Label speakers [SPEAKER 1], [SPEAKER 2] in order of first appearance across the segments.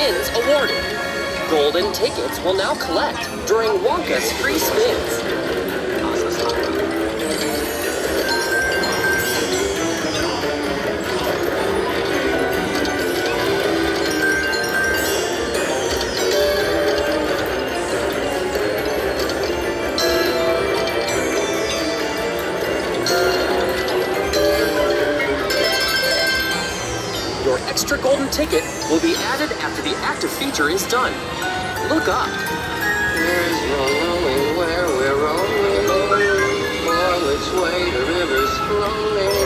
[SPEAKER 1] spins awarded. Golden tickets will now collect during Wonka's free spins. Your extra golden ticket will be added after the active feature is done. Look up.
[SPEAKER 2] There's no knowing where we're rolling, or which way the river's flowing.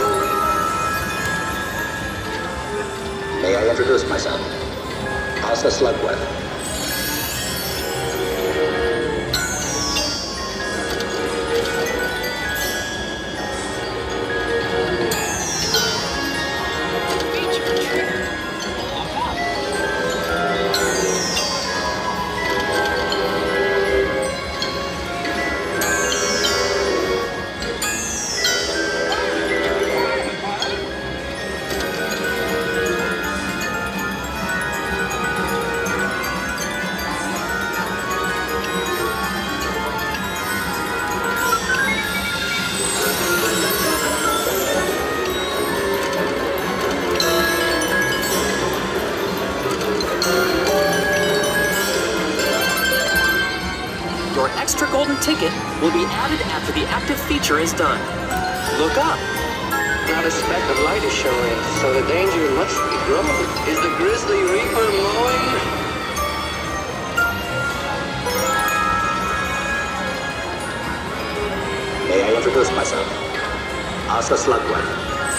[SPEAKER 3] May I introduce myself? Asa Slugworth.
[SPEAKER 1] Your extra golden ticket will be added after the active feature is done. Look up.
[SPEAKER 2] Not a speck of light is showing, so the danger must be growing. Is the grizzly reaper mowing?
[SPEAKER 3] May I introduce myself? Asa Slugworth.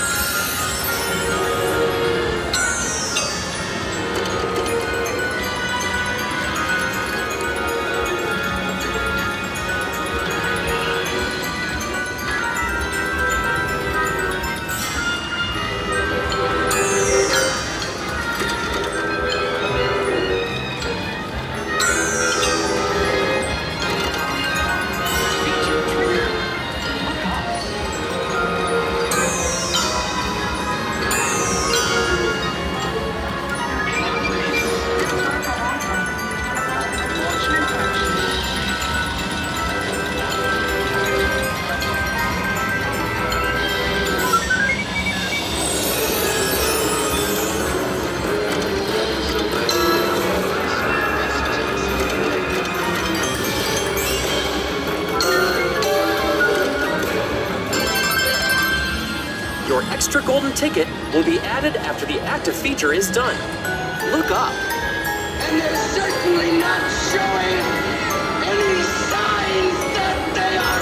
[SPEAKER 1] Your extra golden ticket will be added after the active feature is done. Look up.
[SPEAKER 2] And they're certainly not showing any signs that they are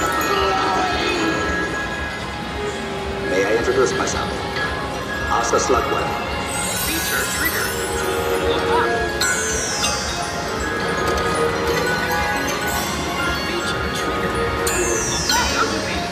[SPEAKER 2] flowing.
[SPEAKER 3] May I introduce myself? Asa Slugworth.
[SPEAKER 1] Feature triggered. Look up. Feature triggered. Activated.